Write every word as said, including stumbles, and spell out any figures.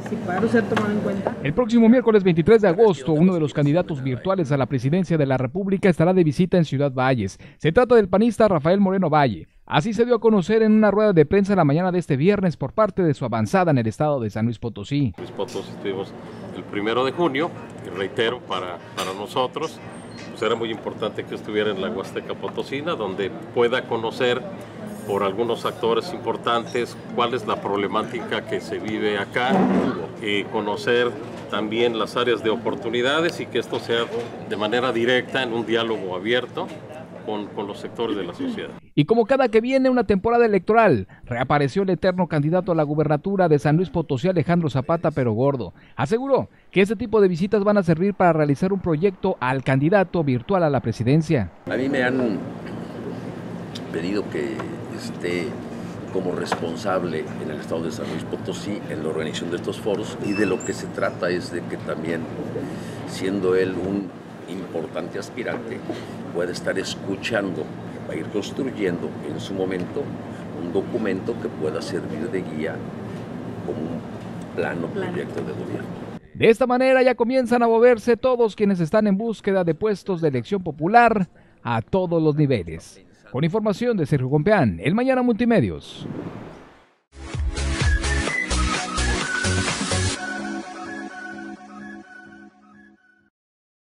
participar o ser tomado en cuenta? El próximo miércoles veintitrés de agosto, uno de los candidatos virtuales a la presidencia de la República estará de visita en Ciudad Valles. Se trata del panista Rafael Moreno Valle. Así se dio a conocer en una rueda de prensa la mañana de este viernes por parte de su avanzada en el estado de San Luis Potosí. Luis Potosí estuvimos el primero de junio, y reitero, para, para nosotros, pues era muy importante que estuviera en la Huasteca Potosina, donde pueda conocer por algunos actores importantes cuál es la problemática que se vive acá, y conocer también las áreas de oportunidades y que esto sea de manera directa en un diálogo abierto con, con los sectores de la sociedad. Y como cada que viene una temporada electoral, reapareció el eterno candidato a la gubernatura de San Luis Potosí, Alejandro Zapata Pero Gordo. Aseguró que este tipo de visitas van a servir para realizar un proyecto al candidato virtual a la presidencia. A mí me han pedido que esté como responsable en el estado de San Luis Potosí en la organización de estos foros, y de lo que se trata es de que también, siendo él un importante aspirante, pueda estar escuchando, va a ir construyendo en su momento un documento que pueda servir de guía como un plan o proyecto de gobierno. De esta manera ya comienzan a moverse todos quienes están en búsqueda de puestos de elección popular a todos los niveles. Con información de Sergio Gompeán, El Mañana Multimedios.